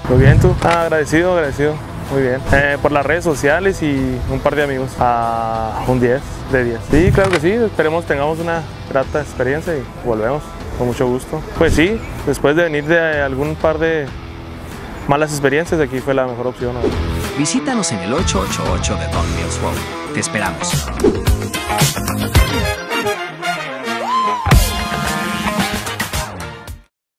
Muy bien, tú. Agradecido, agradecido. Muy bien. Por las redes sociales y un par de amigos. Un 10 de 10. Sí, claro que sí. Esperemos tengamos una grata experiencia y volvemos con mucho gusto. Pues sí, después de venir de algún par de malas experiencias, aquí fue la mejor opción, ¿no? Visítanos en el 888 de Don Mills Road. Te esperamos.